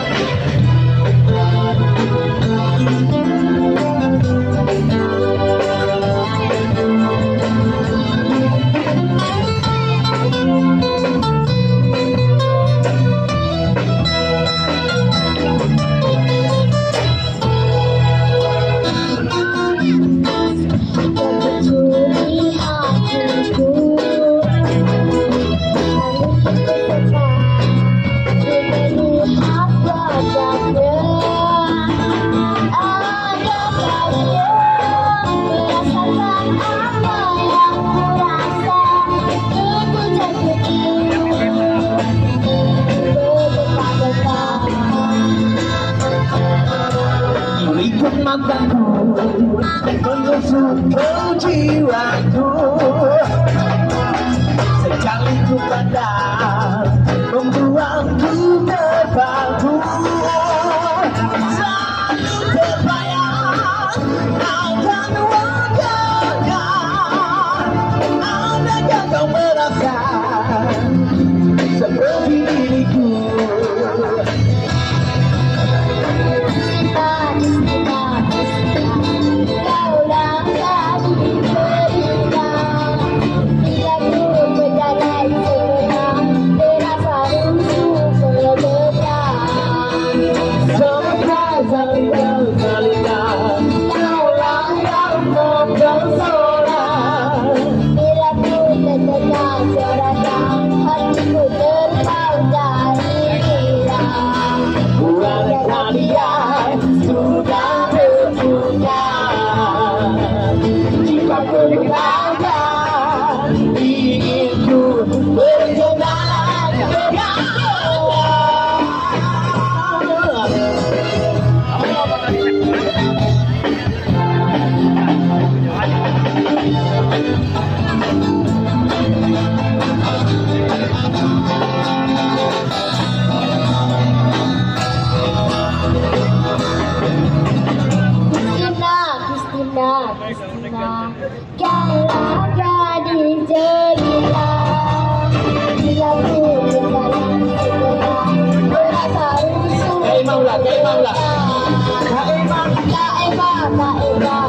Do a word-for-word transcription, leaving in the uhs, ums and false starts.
Ikut mataku menusuk ke jiwaku, sekali ku pandang membuatku terpaku. Selalu terbayang akan wajahnya, adakah kau merasa seperti diriku? Kalau gadis jelita, bila ku berjalan sebelah, berasa rusuh. Kaimang lah, kaimang lah. Kaimang, kaimang, kaimang.